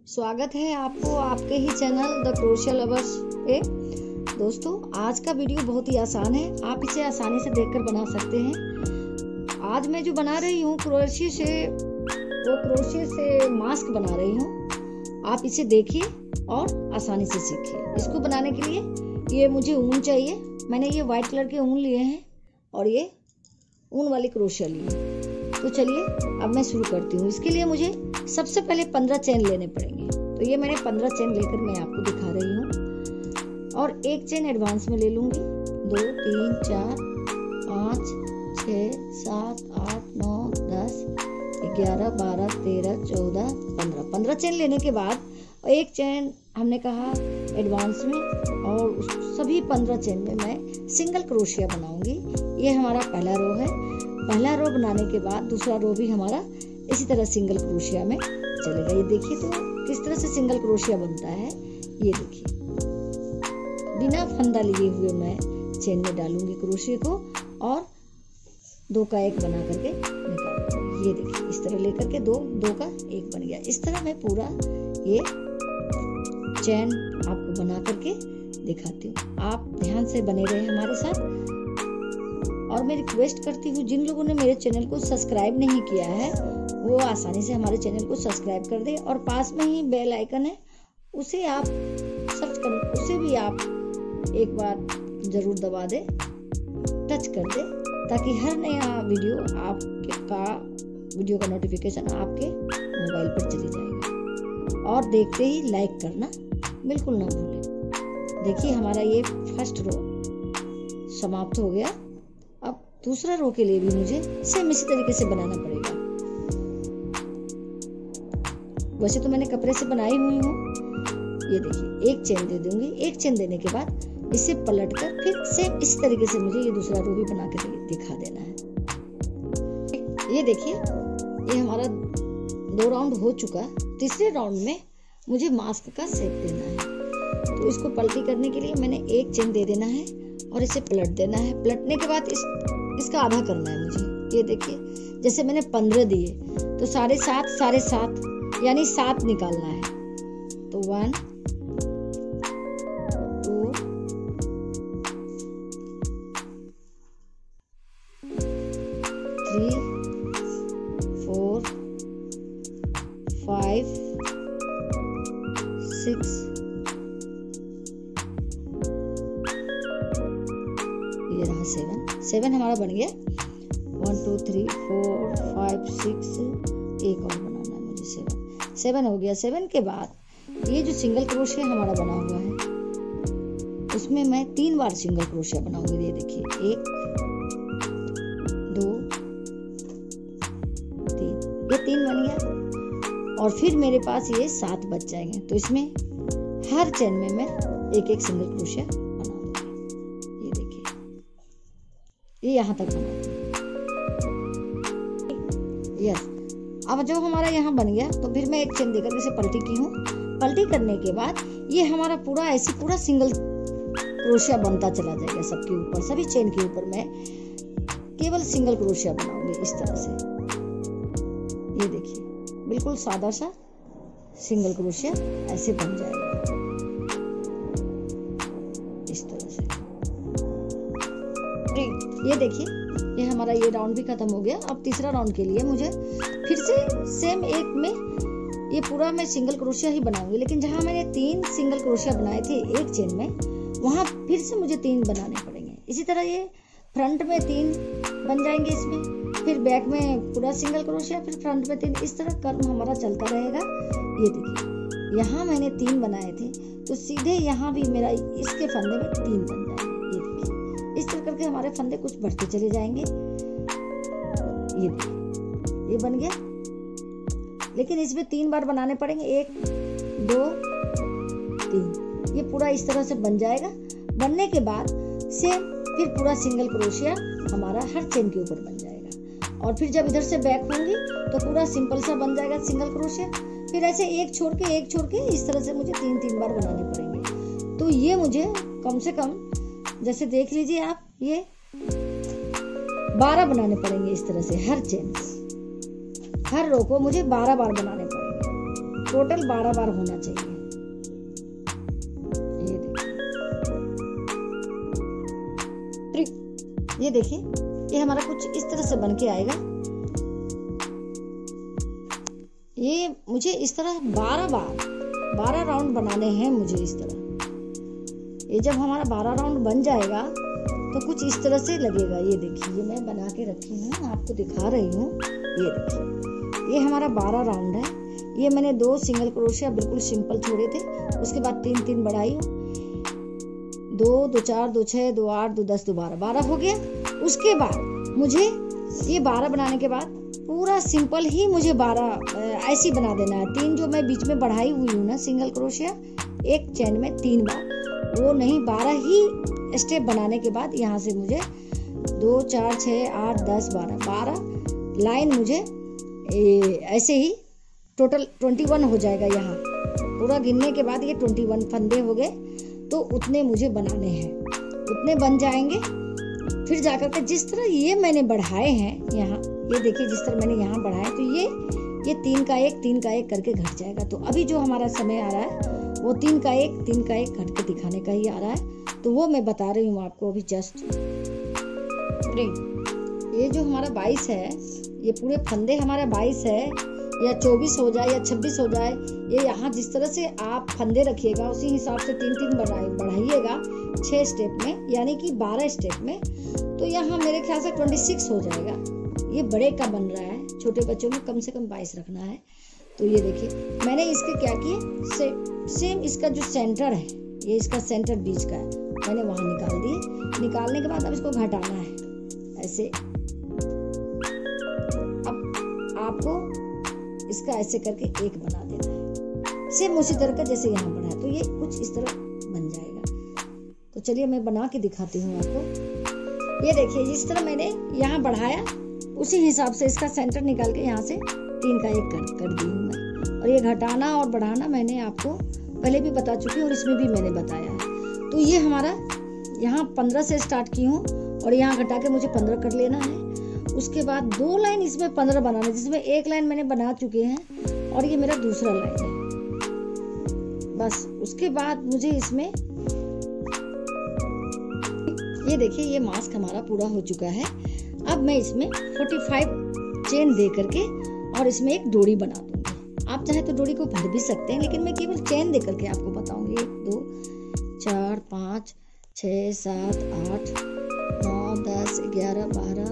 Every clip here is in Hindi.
स्वागत है आपको आपके ही चैनल द क्रोशिया लवर्स पे। दोस्तों, आज का वीडियो बहुत ही आसान है, आप इसे आसानी से देखकर बना सकते हैं। आज मैं जो बना रही हूँ क्रोशिया से मास्क बना रही हूँ। आप इसे देखिए और आसानी से सीखिए। इसको बनाने के लिए ये मुझे ऊन चाहिए। मैंने ये व्हाइट कलर के ऊन लिए हैं और ये ऊन वाली क्रोशिया ली है। तो चलिए अब मैं शुरू करती हूँ। इसके लिए मुझे सबसे पहले 15 चेन लेने पड़ेंगे। तो ये मैंने 15 चेन लेकर मैं आपको दिखा रही हूँ और एक चेन एडवांस में ले लूंगी। 2 3 4 5 6 7 8 9 10 11 12 13 14 15 चेन लेने के बाद एक चेन हमने कहा एडवांस में, और सभी 15 चेन में मैं सिंगल क्रोशिया बनाऊंगी। ये हमारा पहला रो है। पहला रो बनाने के बाद दूसरा रो भी हमारा इसी तरह सिंगल क्रोशिया में चलेगा। ये देखिए तो किस तरह से सिंगल क्रोशिया बनता है। ये देखिए बिना फंदा लिए हुए मैं चेन में डालूंगी क्रोशिया को और 2 का 1 बना करके निकालूंगी। ये देखिए इस तरह लेकर के 2 का 1 बन गया। इस तरह मैं पूरा ये चेन आपको बना करके दिखाती हूँ। आप ध्यान से बने रहे हमारे साथ। और मैं रिक्वेस्ट करती हूँ जिन लोगों ने मेरे चैनल को सब्सक्राइब नहीं किया है वो आसानी से हमारे चैनल को सब्सक्राइब कर दे, और पास में ही बेल आइकन है उसे आप सर्च कर, उसे भी आप एक बार जरूर दबा दे, टच कर दे, ताकि हर नया वीडियो का नोटिफिकेशन आपके मोबाइल पर चली जाएगा। और देखते ही लाइक करना बिल्कुल ना भूलें। देखिए हमारा ये फर्स्ट रो समाप्त हो गया। अब दूसरा रो के लिए भी मुझे सेम इसी तरीके से बनाना पड़ेगा। वैसे तो मैंने कपड़े से बनाई हुई हूँ। ये देखिए एक चेन दे दूंगी। एक चेन देने के बाद इसे पलटकर फिर सेम इसी तरीके से मुझे ये दूसरा रो भी बना के दिखा देना है। ये देखिए ये हमारा 2 राउंड हो चुका। तीसरे राउंड में मुझे मास्क का शेप देना है। तो इसको पलटी करने के लिए मैंने एक चेन दे देना है और इसे पलट देना है। पलटने के बाद इसका आधा करना है मुझे। ये देखिए जैसे मैंने 15 दिए तो 7.5 यानी 7 निकालना है। तो 1 2 3 4 5 6 ये रहा 7 हमारा बन गया। 1 2 3 4 5 6 एक और बनाना है मुझे 7 हो गया। 7 के बाद ये जो सिंगल क्रोशिया हमारा बना हुआ है उसमें मैं 3 बार सिंगल क्रोशिया बनाऊंगी। ये देखिए 1 2 3 ये 3 बन गया और फिर मेरे पास ये 7 बच जाएंगे। तो इसमें हर चेन में मैं एक सिंगल क्रोशिया बनाऊंगी। ये देखिए ये यहाँ तक बना। यस, अब जो हमारा यहाँ बन गया तो फिर मैं एक चेन देकर इसे पलटी की हूँ। पलटी करने के बाद ये हमारा पूरा सिंगल क्रोशिया बनता चला जाएगा। सबके ऊपर सभी चेन के ऊपर मैं केवल सिंगल क्रोशिया बनाऊंगी इस तरह से। ये देखिए बिल्कुल सादा सा सिंगल क्रोशिया ऐसे बन जाएगा इस तरह से। ये देखिए ये हमारा ये राउंड भी खत्म हो गया। अब तीसरा राउंड के लिए मुझे फिर से सेम एक में ये पूरा मैं सिंगल क्रोशिया ही बनाऊंगी, लेकिन जहां मैंने 3 सिंगल क्रोशिया बनाए थे एक चेन में वहां फिर से मुझे 3 बनाने पड़ेंगे। इसी तरह ये फ्रंट में 3 बन जाएंगे इसमें, फिर बैक में पूरा सिंगल क्रोशिया, फिर फ्रंट में 3। इस तरह क्रम हमारा चलता रहेगा। ये देखिए यहाँ मैंने 3 बनाए थे तो सीधे यहाँ भी मेरा इसके फंदे में 3 बन जाएंगे। ये देखिए इस तरह करके हमारे फंदे कुछ बढ़ते चले जाएंगे। ये देखिए ये बन गया, लेकिन इसमें 3 बार बनाने पड़ेंगे। 1 2 3 ये पूरा इस तरह से बन जाएगा। बनने के बाद से फिर पूरा सिंगल क्रोशिया हमारा हर चेन के ऊपर बन जाएगा। और फिर जब इधर से बैक होंगी तो पूरा सिंपल सा बन जाएगा सिंगल क्रोशिया। फिर ऐसे एक छोड़ के इस तरह से मुझे 3 बार बनाने पड़ेंगे। तो ये मुझे कम से कम जैसे देख लीजिए आप, ये 12 बनाने पड़ेंगे इस तरह से। हर चेन हर रो को मुझे 12 बार बनाने पड़ेंगे। टोटल 12 बार होना चाहिए। ये देखिए, ये हमारा कुछ इस तरह से बन के आएगा। ये मुझे इस तरह 12 राउंड बनाने हैं मुझे इस तरह। ये जब हमारा 12 राउंड बन जाएगा तो कुछ इस तरह से लगेगा। ये देखिए, ये मैं बना के रखी हूँ, आपको दिखा रही हूँ। ये देखिए, ये हमारा 12 राउंड है। ये मैंने 2 सिंगल क्रोशिया बिल्कुल सिंपल छोड़े थे, उसके बाद 3 बढ़ाई, 2 2 4 2 6 2 8 2 10 2 12 हो गया। उसके बाद मुझे ये 12 बनाने के बाद पूरा सिंपल ही मुझे 12 ऐसी बना देना है। 3 जो मैं बीच में बढ़ाई हुई हूँ ना सिंगल क्रोशिया, एक चेन में 3 बार, वो नहीं 12 ही स्टेप बनाने के बाद यहाँ से मुझे 2 4 6 8 10 12 लाइन मुझे ऐसे ही टोटल 21 हो जाएगा। यहाँ पूरा गिनने के बाद ये 21 फंदे हो गए। तो उतने मुझे बनाने हैं, उतने बन जाएंगे। फिर जाकर के जिस तरह ये मैंने बढ़ाए हैं यहाँ, ये देखिए जिस तरह मैंने यहाँ बढ़ाए, तो ये 3 का 1 करके घट जाएगा। तो अभी जो हमारा समय आ रहा है वो 3 का 1 घट के दिखाने का ही आ रहा है। तो वो मैं बता रही हूँ आपको अभी जस्ट। ये जो हमारा 22 है, ये पूरे फंदे हमारा 22 है या 24 हो जाए या 26 हो जाए, ये यहाँ जिस तरह से आप फंदे रखिएगा उसी हिसाब से 3 बढ़ाइएगा 6 स्टेप में, यानी कि 12 स्टेप में। तो यहाँ मेरे ख्याल से 26 हो जाएगा। ये बड़े का बन रहा है, छोटे बच्चों में कम से कम 22 रखना है। तो ये देखिए, मैंने इसके क्या किए, सेम इसका जो सेंटर है, ये इसका सेंटर बीच का है, मैंने वहां निकाल दिए। निकालने के बाद अब इसको घटाना है ऐसे। अब आपको इसका ऐसे करके 1 बना देना है, सेम उसी तरह का जैसे यहाँ बना है। तो ये कुछ इस तरह बन जाएगा। तो चलिए मैं बना के दिखाती हूँ आपको। ये देखिए, जिस तरह मैंने यहाँ बढ़ाया उसी हिसाब से इसका सेंटर निकाल के यहाँ से 3 का 1 कर दी हूँ मैं। और ये घटाना और बढ़ाना मैंने आपको पहले भी बता चुकी हूँ और इसमें भी मैंने बताया है। तो ये हमारा यहाँ 15 से स्टार्ट की हूँ और यहाँ घटा के मुझे 15 कर लेना है। उसके बाद 2 लाइन इसमें 15 बनाना, जिसमें 1 लाइन मैंने बना चुके हैं और ये मेरा दूसरा लाइन है। बस उसके बाद मुझे इसमें ये देखिए, ये मास्क हमारा पूरा हो चुका है। अब मैं इसमें 45 चेन दे करके और इसमें एक डोरी बना दूंगी। आप चाहे तो डोरी को भर भी सकते हैं, लेकिन मैं केवल चेन दे करके आपको बताऊंगी। 1 2 4 5 6 7 8 9 10 11 12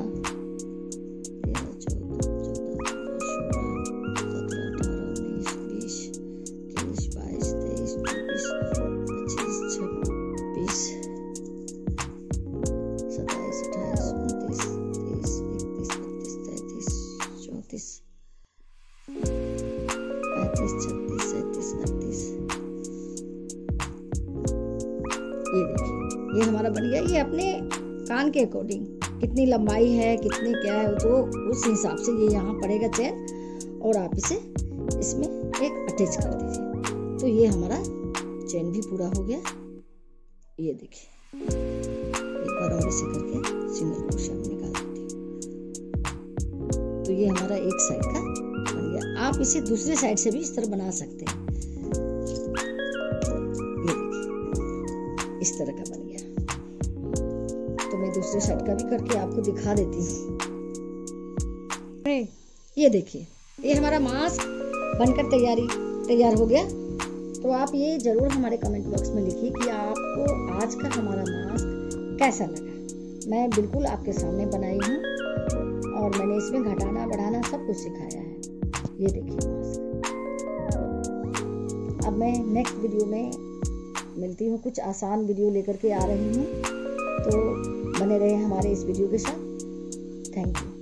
ये देखिए, ये हमारा बन गया। ये अपने कान के अकॉर्डिंग कितनी लंबाई है, कितनी क्या है, तो उस हिसाब से ये यहाँ पड़ेगा चेन और आप इसे इसमें एक अटैच कर दीजिए। तो ये हमारा चेन भी पूरा हो गया। ये देखिए, एक बार और ऐसे करके सिंगल क्रोशिया में निकाल देती हूँ। तो ये हमारा एक साइड का बन गया। आप इसे दूसरे साइड से भी इस तरह बना सकते हैं। इस तरह का बन गया। तो मैं दूसरे साइड का भी करके आपको दिखा देती हूँ। ये देखिए, ये हमारा मास्क बनकर तैयार हो गया। तो आप ये जरूर हमारे कमेंट बॉक्स में लिखिए कि आपको आज का हमारा मास्क कैसा लगा। मैं बिल्कुल आपके सामने बनाई हूँ और मैंने इसमें घटाना बढ़ाना सब कुछ सिखाया है। ये देखिए मास्क। अब मैं नेक्स्ट वीडियो में मिलती हूँ, कुछ आसान वीडियो लेकर के आ रही हूँ। तो बने रहे हमारे इस वीडियो के साथ। Thank you.